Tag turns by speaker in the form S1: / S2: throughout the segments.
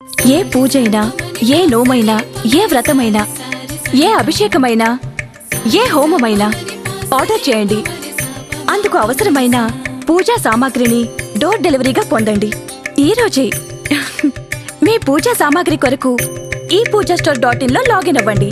S1: ఏ పూజైనా, ఏ నోమైనా, ఏ వ్రతమైనా, ఏ అభిషేకమైనా, ఏ హోమమైనా ఆర్డర్ చేయండి. అందుకు అవసరమైన పూజా సామాగ్రిని డోర్ డెలివరీగా పొందండి ఈ రోజే. మీ పూజా సామాగ్రి కొరకు ePoojaStore.in లో లాగిన్ అవ్వండి.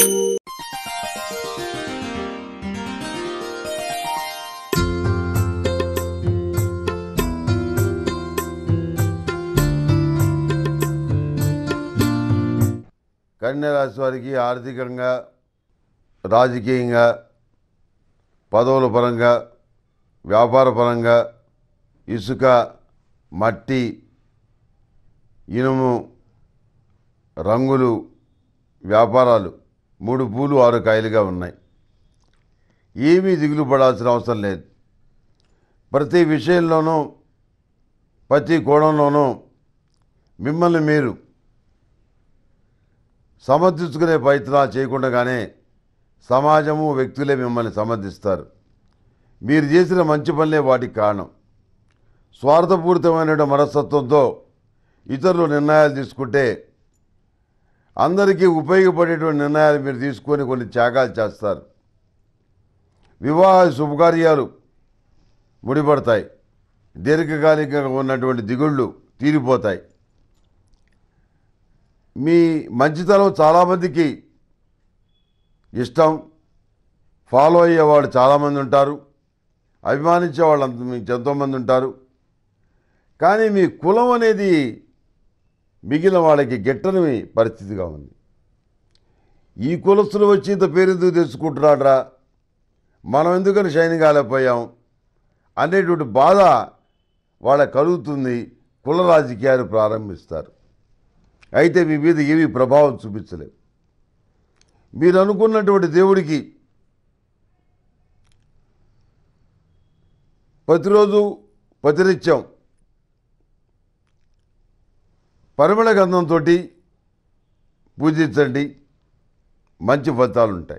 S2: కన్య రాశి వారికి ఆర్థికంగా, రాజకీయంగా, పదవుల పరంగా, వ్యాపార పరంగా, ఇసుక, మట్టి, ఇనుము, రంగులు వ్యాపారాలు 3 పూలు 6 కాయలుగా ఉన్నాయి. ఏమీ దిగులు పడాల్సిన అవసరం లేదు. ప్రతి విషయంలోనూ, ప్రతి కోణంలోనూ మిమ్మల్ని మీరు సమర్థించుకునే ప్రయత్నాలు చేయకుండానే సమాజము, వ్యక్తులే మిమ్మల్ని సమర్థిస్తారు. మీరు చేసిన మంచి పనులే వాటికి కారణం. స్వార్థపూరితమైన మనస్తత్వంతో ఇతరులు నిర్ణయాలు తీసుకుంటే అందరికీ ఉపయోగపడేటువంటి నిర్ణయాలు మీరు తీసుకొని కొన్ని త్యాగాలు చేస్తారు. వివాహ శుభకార్యాలు ముడిపడతాయి. దీర్ఘకాలికంగా ఉన్నటువంటి దిగుళ్ళు తీరిపోతాయి. మీ మంచితనం చాలామందికి ఇష్టం, ఫాలో అయ్యేవాళ్ళు చాలామంది ఉంటారు, అభిమానించే వాళ్ళు మీకు ఎంతోమంది ఉంటారు. కానీ మీ కులం అనేది మిగిలిన వాళ్ళకి గిట్టని పరిస్థితిగా ఉంది. ఈ కులస్తులు వచ్చి ఇంత పేరు ఎందుకు తెచ్చుకుంటున్నాడ్రా, మనం ఎందుకని షైన్ కాలేకపోయాం అనేటువంటి బాధ వాళ్ళకి కలుగుతుంది. కుల రాజకీయాలు ప్రారంభిస్తారు. అయితే మీ మీద ఏమీ ప్రభావం చూపించలేవు. మీరు అనుకున్నటువంటి దేవుడికి ప్రతిరోజు ప్రతినిత్యం పరిమళ గంధంతో పూజించండి, మంచి ఫలితాలు ఉంటాయి.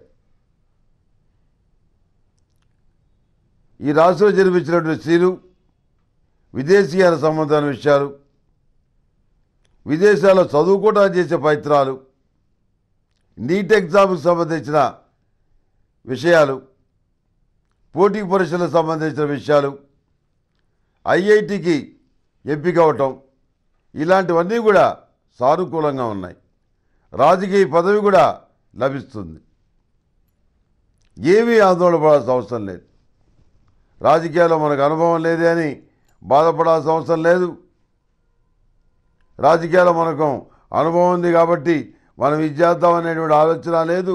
S2: ఈ రాశిలో జన్మించినటువంటి స్త్రీలు విదేశీయాల సంబంధమైన విషయాలు, విదేశాల్లో చదువుకోవడానికి చేసే ప్రయత్నాలు, నీట్ ఎగ్జామ్కి సంబంధించిన విషయాలు, పోటీ పరీక్షలకు సంబంధించిన విషయాలు, ఐఐటికి ఎంపిక అవటం, ఇలాంటివన్నీ కూడా సానుకూలంగా ఉన్నాయి. రాజకీయ పదవి కూడా లభిస్తుంది. ఏమీ ఆందోళన పడాల్సిన అవసరం లేదు. రాజకీయాల్లో మనకు అనుభవం లేదే అని బాధపడాల్సిన అవసరం లేదు. రాజకీయాల్లో మనకు అనుభవం ఉంది కాబట్టి మనం ఇది చేద్దామనేటువంటి ఆలోచన లేదు,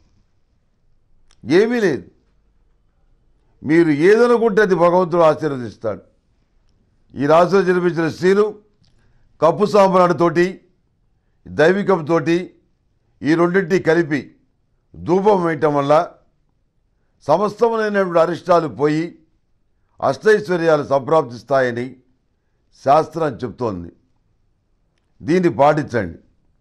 S2: ఏమీ లేదు. మీరు ఏదనుకుంటే అది భగవంతుడు ఆశీర్వదిస్తాడు. ఈ రాశిలో జన్మించిన స్త్రీలు కప్పు సాంబ్రాణితోటి, దైవికంతో ఈ రెండింటినీ కలిపి ధూపం వేయటం వల్ల సమస్తమైనటువంటి అరిష్టాలు పోయి అష్టైశ్వర్యాలు సంప్రాప్తిస్తాయని శాస్త్రం చెప్తోంది. దీన్ని పాటించండి.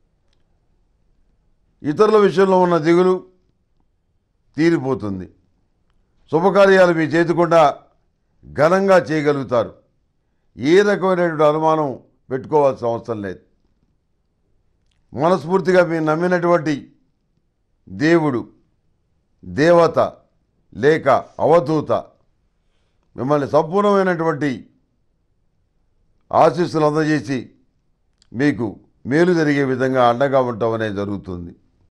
S2: ఇతరుల విషయంలో ఉన్న దిగులు తీరిపోతుంది. శుభకార్యాలు మీ చేతికుండా ఘనంగా చేయగలుగుతారు. ఏ రకమైనటువంటి అనుమానం పెట్టుకోవాల్సిన అవసరం లేదు. మనస్ఫూర్తిగా మీరు నమ్మినటువంటి దేవుడు, దేవత లేక అవధూత మిమ్మల్ని సంపూర్ణమైనటువంటి ఆశీస్సులు అందజేసి మీకు మేలు జరిగే విధంగా అండగా ఉండటం అనేది జరుగుతుంది.